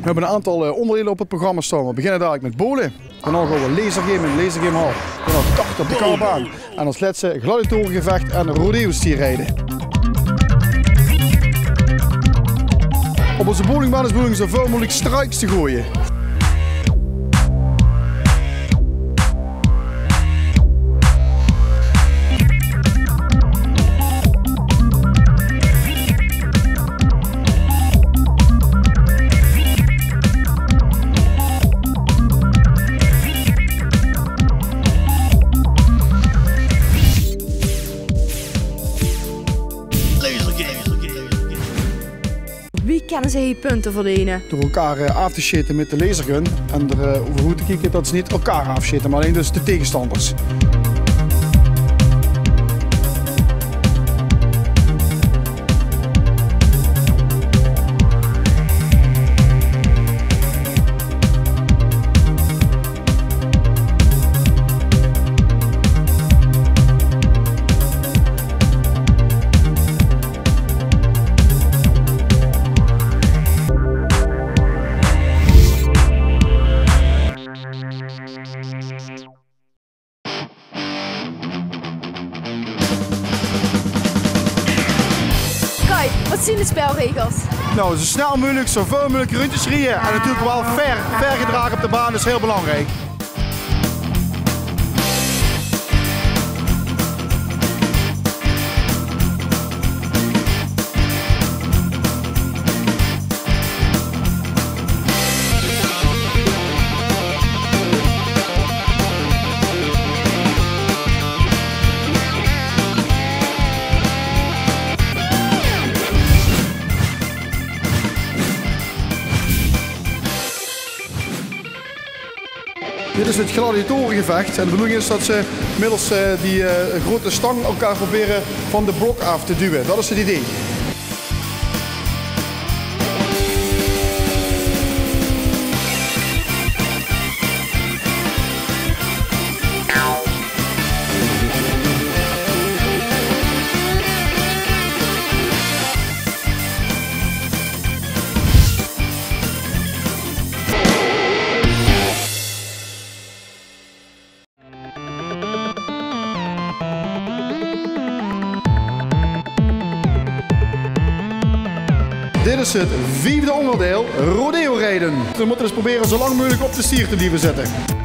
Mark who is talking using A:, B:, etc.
A: hebben een aantal onderdelen op het programma staan. We beginnen dadelijk met bowlen. Daarna gaan we lasergame in de lasergamehal. Daarna karten op de kartbaan. En als laatste gladiatorengevecht en rodeo-stierrijden. Op onze bowlingbaan is de bedoeling zoveel mogelijk strikes te gooien.
B: Wie kunnen zij punten verdienen?
A: Door elkaar af te shitten met de lasergun en er over goed te kijken dat ze niet elkaar afshitten, maar alleen dus de tegenstanders.
B: Wat zien de spelregels?
A: Nou, zo snel mogelijk, zoveel mogelijk rondjes rijden en natuurlijk wel ver gedragen op de baan is heel belangrijk. Dit is het gladiatorengevecht en de bedoeling is dat ze middels die grote stang elkaar proberen van de blok af te duwen. Dat is het idee. Dit is het 4e onderdeel, rodeo rijden. We moeten dus proberen zo lang mogelijk op de stier te blijven zitten.